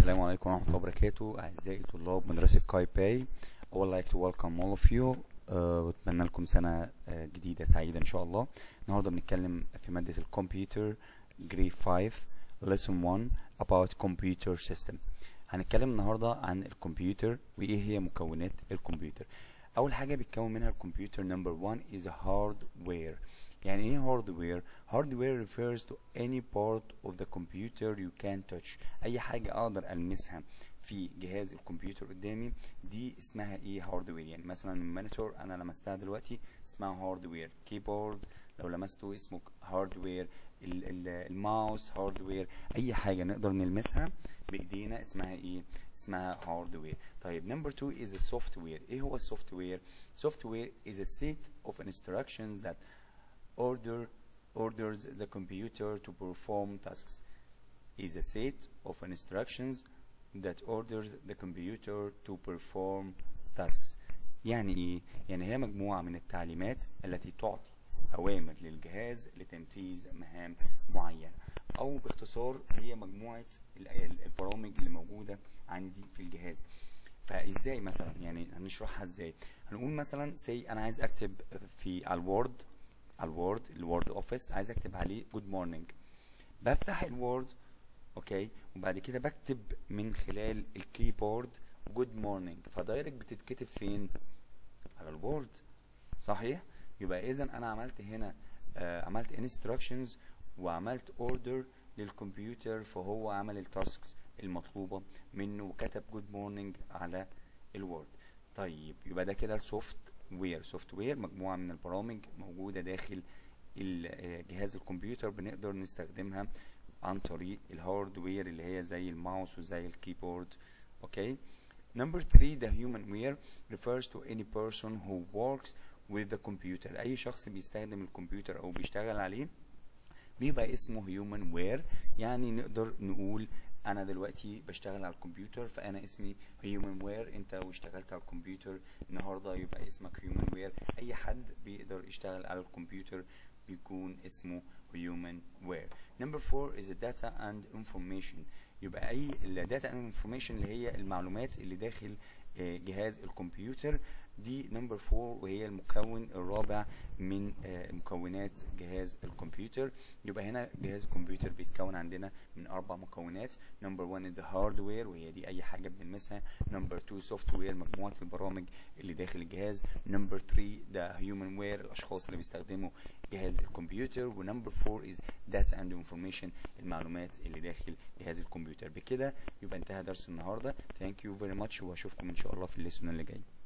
السلام عليكم ورحمة الله وبركاته. أعزائي طلاب مدرسة كاي باي. I would like to welcome all of you. وأتمنى لكم سنة جديدة سعيدة إن شاء الله. النهاردة بنتكلم في مادة الكمبيوتر Grade 5 Lesson 1 about computer system. هنتكلم النهاردة عن الكمبيوتر وإيه هي مكونات الكمبيوتر. أول حاجة بيتكون منها الكمبيوتر number 1 is a hardware. يعني ايه hardware؟ hardware refers to any part of the computer you can touch. اي حاجة اقدر المسها في جهاز الكمبيوتر قدامي دي اسمها ايه hardware. يعني مثلا المونيتور انا لمستها دلوقتي اسمها hardware. كيبورد لو لمسته اسمه hardware. الماوس hardware. اي حاجة نقدر نلمسها بايدينا اسمها ايه؟ اسمها hardware. طيب number 2 is a software. ايه هو السوفتوير؟ software is a set of instructions that orders the computer to perform tasks. Is a set of instructions that orders the computer to perform tasks. يعني ايه؟ يعني هي مجموعة من التعليمات التي تعطي أوامر للجهاز لتنفيذ مهام معينة، أو باختصار هي مجموعة البرامج اللي موجودة عندي في الجهاز. فازاي مثلا؟ يعني هنشرحها ازاي؟ هنقول مثلا سي أنا عايز أكتب على الوورد اوفيس، عايز اكتب عليه جود مورنينج. بفتح الوورد اوكي، وبعد كده بكتب من خلال الكيبورد جود مورنينج، فدايركت بتتكتب فين؟ على الوورد، صحيح؟ يبقى اذا انا عملت هنا عملت انستراكشنز وعملت اوردر للكمبيوتر، فهو عمل التاسكس المطلوبه منه وكتب جود مورنينج على الوورد. طيب يبقى ده كده السوفت وير مجموعة من البرامج موجودة داخل جهاز الكمبيوتر بنقدر نستخدمها عن طريق الهاردوير اللي هي زي الماوس وزي الكيبورد. اوكي. Number 3 the human ware refers to any person who works with the computer. اي شخص بيستخدم الكمبيوتر او بيشتغل عليه بيبقى اسمه human ware. يعني نقدر نقول انا دلوقتي بشتغل على الكمبيوتر فانا اسمي هيومن وير. انت لو اشتغلت على الكمبيوتر النهارده يبقى اسمك هيومن وير. اي حد بيقدر يشتغل على الكمبيوتر بيكون اسمه هيومن وير. Number 4 is data and information. يبقى اي الداتا and information اللي هي المعلومات اللي داخل جهاز الكمبيوتر دي نمبر 4، وهي المكون الرابع من مكونات جهاز الكمبيوتر. يبقى هنا جهاز الكمبيوتر بيتكون عندنا من 4 مكونات. نمبر 1 the hardware وهي دي اي حاجه بنلمسها. نمبر 2 software مجموعه البرامج اللي داخل الجهاز. نمبر 3 the human ware الاشخاص اللي بيستخدموا جهاز الكمبيوتر. ونمبر 4 is data and information المعلومات اللي داخل جهاز الكمبيوتر. بكده يبقى انتهى درس النهارده. ثانك يو فيري ماتش، واشوفكم ان شاء الله في الليسون اللي جاي.